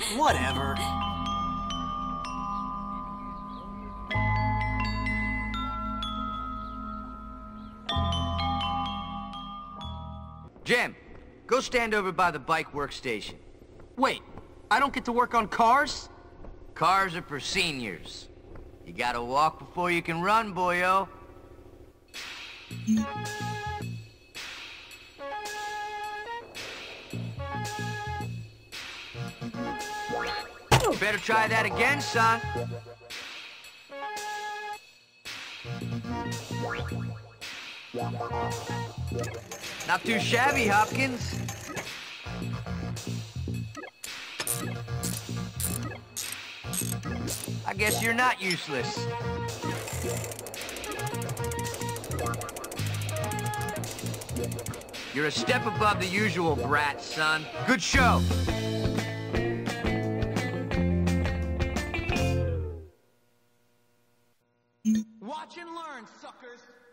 Whatever. Jim, go stand over by the bike workstation. Wait, I don't get to work on cars? Cars are for seniors. You gotta walk before you can run, boyo. Better try that again, son. Not too shabby, Hopkins. I guess you're not useless. You're a step above the usual brat, son. Good show. Watch and learn, suckers!